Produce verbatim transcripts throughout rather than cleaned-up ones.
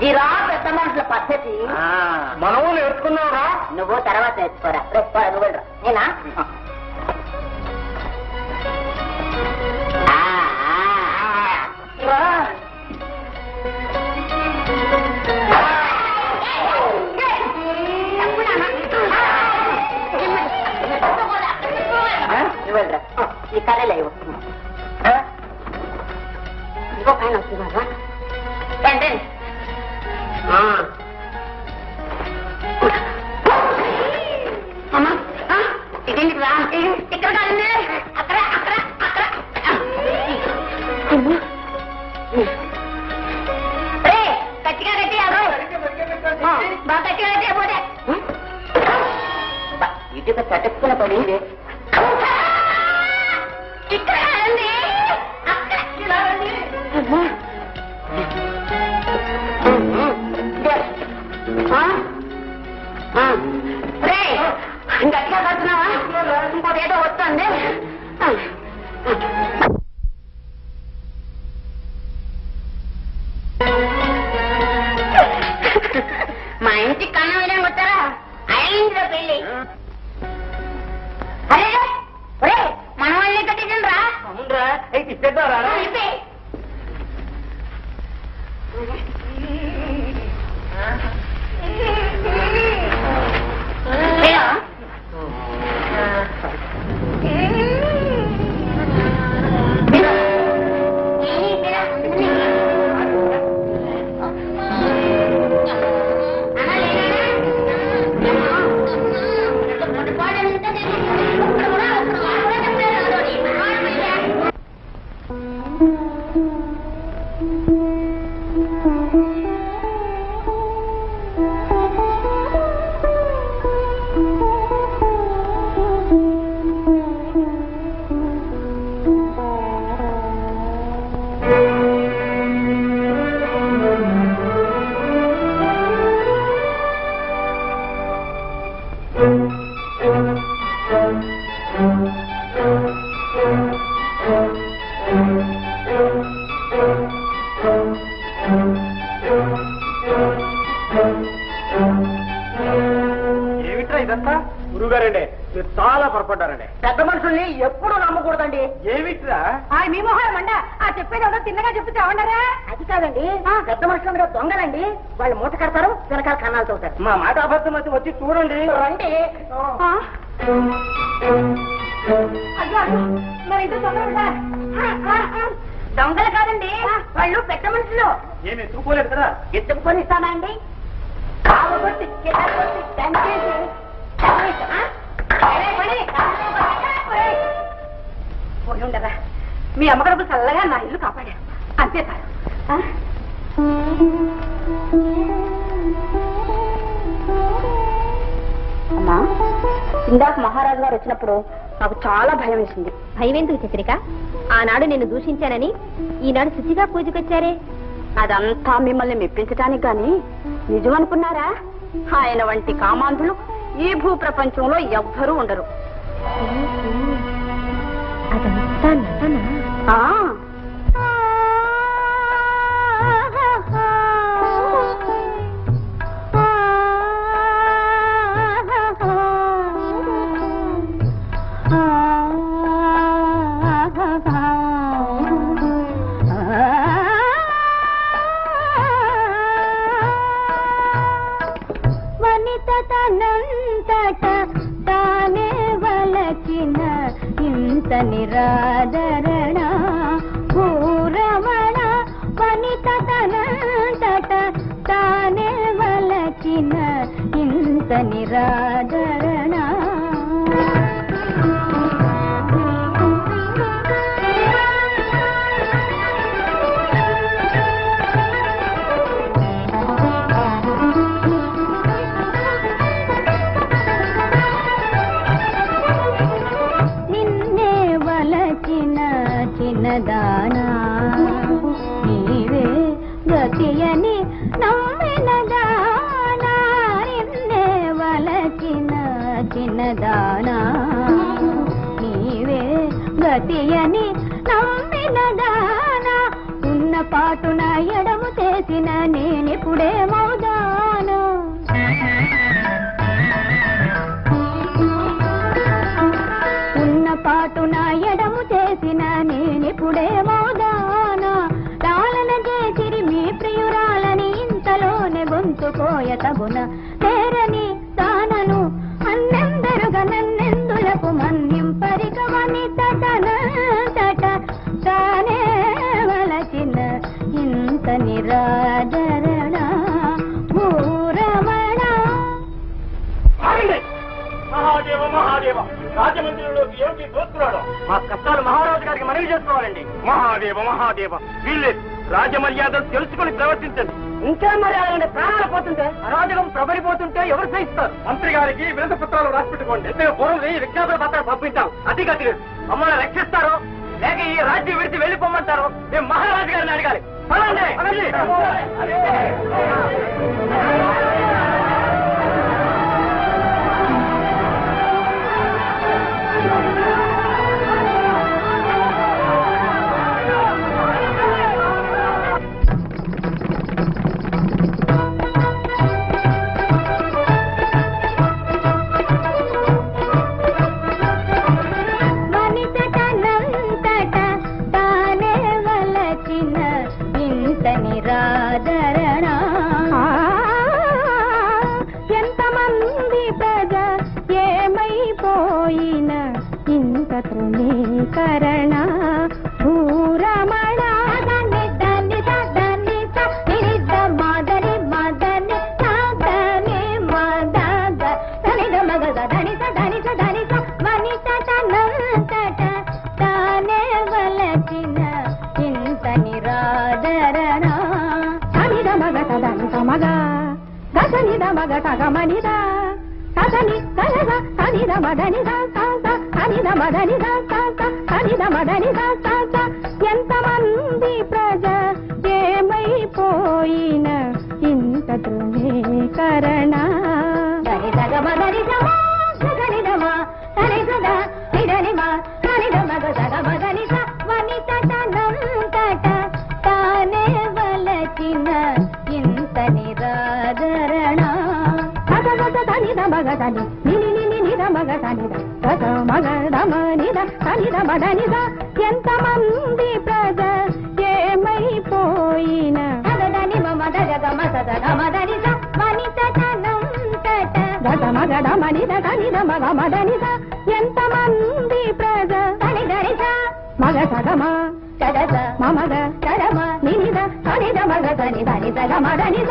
ఇదిరా పెద్ద మనుషుల పద్ధతి. మనము నేర్చుకున్నావురా? నువ్వు తర్వాత నేర్చుకోరా. నువ్వు వెళ్ళరా. నేనా వెళ్ళరా. ఈ కర్రీలో ఇవ్వు. ఇంకో పైన వస్తున్నారా? రండి. అమ్మా ఇదేంటి రా? ఇక్కడ కాదండి, అక్కడ అక్కడ అక్కడ. గట్టిగా గట్టి బాగా గట్టిగా గట్టి పోతే ఇటుక చటుక్కున పడింది. ఇక్కడ కాదండి, అక్కడ. గట్టిగా కడుతున్నావా? ఇంకోటి ఏదో వస్తుంది. మా ఇంటికి కన్నం వేయడానికి వచ్చారా? అయ్యిందిలో పెళ్ళి. అరే ఒరే మన వాళ్ళే కట్టించండి రా. అవునరా, అయితే ఇచ్చేద్దారా? ఏమిట్రా ఇదంతా? గురుగారండి మీరు చాలా పొరపడ్డారండి. పెద్ద మనుషుల్ని ఎప్పుడు నమ్మకూడదండి. ఏమిట్రా? మీ మొహాలు మండ. ఆ చెప్పేది ఎవరో తిన్నగా చెప్పి చావండారా? అది కాదండి, పెద్ద మనుషులు మీద దొంగలండి. వాళ్ళు మూట కడతారు, వెనకాల కన్నాలు తోతారు. మా మాట అబద్ధం వచ్చి వచ్చి చూడండి. రండి. మరి ఇది దొంగలు కాదండి, వాళ్ళు పెద్ద మనుషులు. ఏమి ఎత్తుకోలేదు కదా? ఎత్తుకొని ఇస్తానా అండి? కావబట్టి కిందకొచ్చి దంచేసి ఉండరా. మీ అమ్మగడపు చల్లగా నా ఇల్లు కాపాడారు, అంతే కాదు. అమ్మా ఇందాక మహారాజు గారు వచ్చినప్పుడు నాకు చాలా భయం వేసింది. భయం ఎందుకు చిత్రిక? ఆనాడు నిన్ను దూషించానని ఈనాడు శుచిగా పూజకొచ్చారే. అదంతా మిమ్మల్ని మెప్పించటానికి గాని నిజం అనుకున్నారా? ఆయన వంటి కామాంధులు ఈ భూ ప్రపంచంలో ఎవ్వరూ ఉండరు. అదంతా నటనా? తానే వలచిన ఇంత నిరాదరణ పూరమణ వనిత తనంతట తానే వలచిన ఇంత నిరాదరణ. దానా నీవే గతియని నమ్మిన దానా, నిన్నే వలచిన చిన్నదానా నీవే గతియని నమ్మిన దానా, ఉన్న పాటున ఎడము చేసిన నేనిప్పుడే మౌదాను ఉన్న పాటున ఎడము చేసిన నేనిప్పుడే మౌదాను లాలన చేసిరి మీ ప్రియురాలని ఇంతలోనే గొంతుకోయ తగున తేరని తానను అన్నెందరుగా నన్నెందులకు మన్నింపరికవని తటనంతట తానే వలచిన ఇంత నిరాదరణ భూరమణ. మహాదేవ మహాదేవ రాజమందిరంలోకి ఏమిటి దోస్తున్నాడు? మా కష్టాలు మహారాజు గారికి మనవి చేసుకోవాలండి. మహాదేవ మహాదేవ వీళ్ళే రాజమర్యాదలు తెలుసుకుని ప్రవర్తించండి. ఇంకేం మర్యాద ప్రాణాలు పోతుంటే అరాజకం ప్రబలిపోతుంటే ఎవరు సహిస్తారు? మంత్రి గారికి వినత పత్రాలు రాసి పెట్టుకోండి. మేము పూర్వం విజ్ఞాపన పత్రాలు పంపించాం. అది గతి మమ్మల్ని రక్షిస్తారో లేక ఈ రాజ్యం విడిచి వెళ్ళిపోమంటారో మేము మహారాజు గారిని అడగాలి. ఎంతమంది ప్రజ ఏమైపోయిన ఇంత తృణీకరణ భూరమణ. దాన్ని దాన్ని దాన్ని నిరిద్ద మదని మదని సాదని మదగ తనిద మగద ధనిత ధనిత ధనిత వనిత తనంతట తానే వలచిన ఇంత నిరాదరణ. తనిద మగత ధనిత మగ గసనిద మగ టగమనిద కసని కలగ తనిద మదనిద సాస తనిద మదనిద సాస తనిద మదనిద సాస. ఎంతమంది ప్రజ ఏమైపోయిన ఇంత తృణీకరణ. తనిదగ మదనిదమా గనిదమా తనిదగ నిదనిమా తనిద మగ సగ మదనిద వనిత తనంతట తానే వలచిన ఇంత నిరాదరణ. తనిద మగదని నిని నిని నిద మగదనిద తగ మగదమనిద తనిద మదనిద. ఎంతమంది ప్రజ ఏమైపోయిన మగదని మదగ మసద మదనిద వనిత తనంతట గద మగదమనిద తనిద మగ మదనిద. ఎంతమంది ప్రజ తనిదనిద మగ సగమ కదద మమగ కరమ నినిద తనిద మగదని తనిద మదనిద.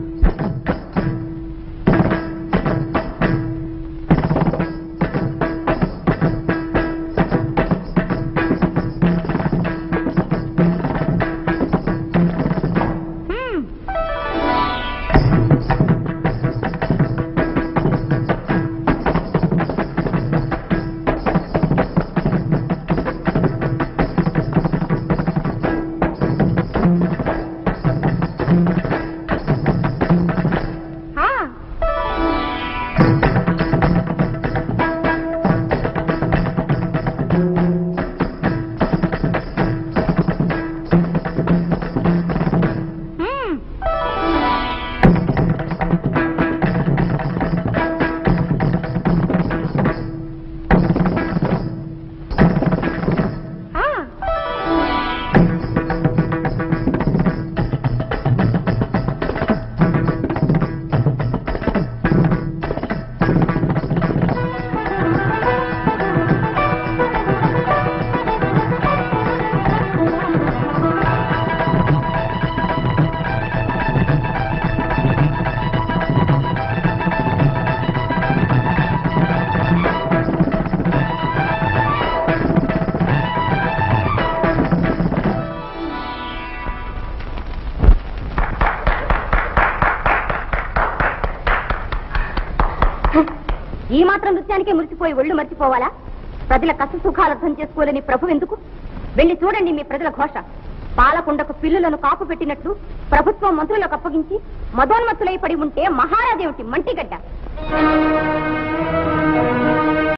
ఈ మాత్రం నృత్యానికే మురిసిపోయి ఒళ్ళు మర్చిపోవాలా? ప్రజల కష్ట సుఖాలు అర్థం చేసుకోలేని ప్రభు ఎందుకు? వెళ్లి చూడండి మీ ప్రజల ఘోష. పాలకుండకు పిల్లులను కాపు పెట్టినట్లు ప్రభుత్వం మంత్రులకు అప్పగించి మదోన్మత్తులై పడి ఉంటే మహారాజేమిటి మంటిగడ్డ.